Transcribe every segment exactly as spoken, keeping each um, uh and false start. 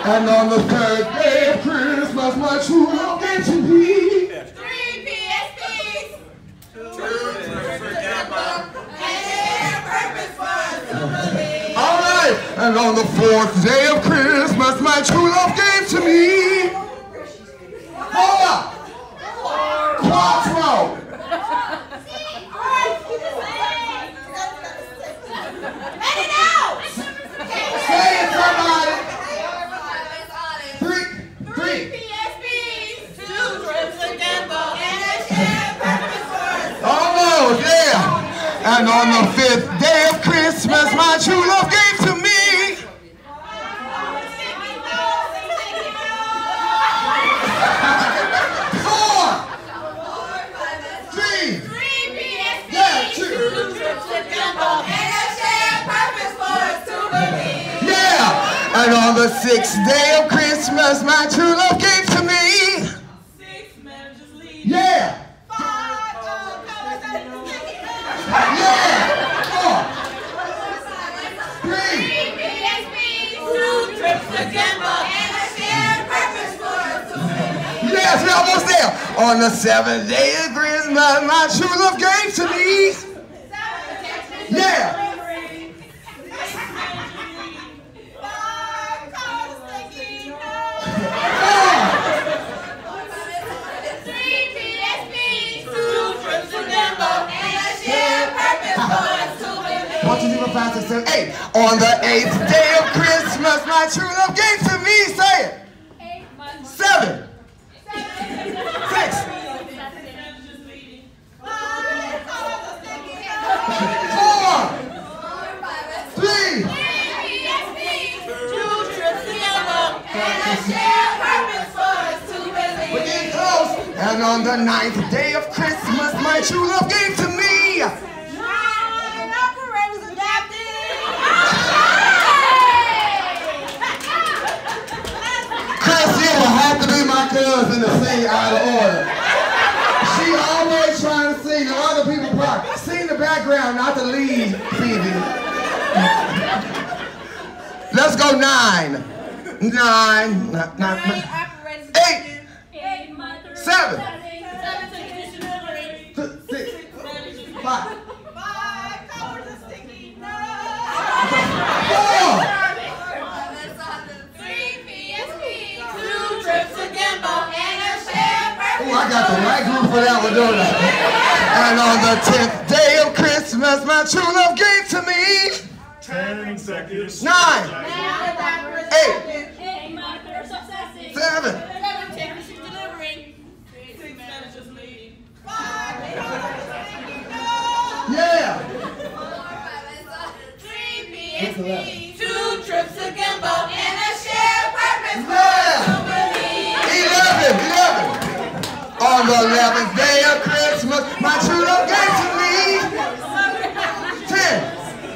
And on the third day of Christmas, my true love gave to me. Three P S Ps. Two trips to Denver. And purpose for us to believe. All right. And on the fourth day of Christmas, my true love gave to me. Hold up. Quattro. Let it out. Say it, somebody. Three, Three three. P S Ps. Two trips to Denver. And a shared purpose for us. Almost, yeah. And on the fifth day of Christmas, my true love gave to me. And on the sixth day of Christmas, my true love gave to me. Six managers lead. Yeah. Five uh, conversations. Yeah. Four. Three. Three P S Ps. Two trips to Denver. And a shared purpose for us to believe. Yes, we're almost there. On the seventh day of Christmas, my true love gave to me. Yeah. One, two, three, four, five, six, seven, eight. On the eighth day of Christmas, my true love gave to me. Say it. Seven. Six. Four. Three. We're getting close. And on the ninth day of Christmas, my true love gave to me. My cousin to sing out of order. She always trying to sing. The other people part. Sing the background, not the lead, Phoebe. Let's go nine. Nine. Not, not, not. Eight. Seven. Six. Five. Four. Oh, I got the right group for that one, don't I? And on the tenth day of Christmas, my true love gave to me. Ten seconds. Nine. Eight. Seven. Yeah. Two trips to Gimbo and a shared purpose. Yeah. Eleven. Eleven. On the eleventh day of Christmas, my true love gave to me. Ten.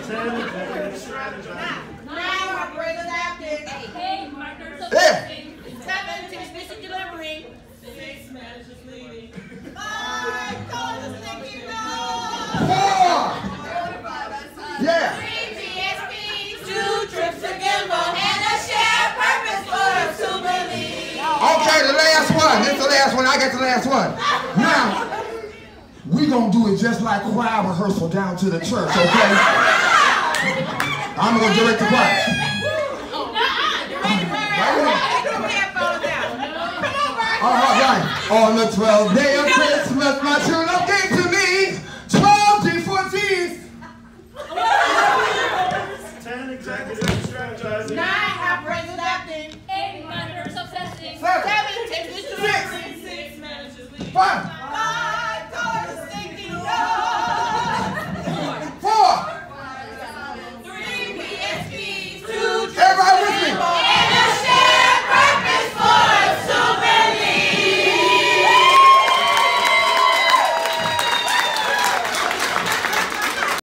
Yeah. Seven, transmission delivery. Six, managers leading. Five, callers thinking no. Four. Yeah. Three P S Ps. Two trips to Gimbo and a shared purpose for us to believe. Okay, the last one. This is the last one. I get the last one. Now, we're going to do it just like choir rehearsal down to the church, okay? I'm going to direct the choir. All right, right. On the twelfth day of Christmas, my true love gave to me.